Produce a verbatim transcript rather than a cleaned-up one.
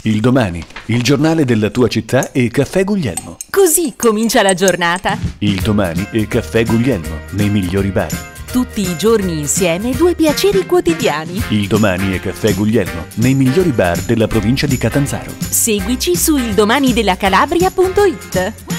Il Domani, il giornale della tua città e Caffè Guglielmo. Così comincia la giornata. Il Domani e Caffè Guglielmo, nei migliori bar. Tutti i giorni insieme due piaceri quotidiani. Il Domani e Caffè Guglielmo, nei migliori bar della provincia di Catanzaro. Seguici su ildomanidelacalabria punto it.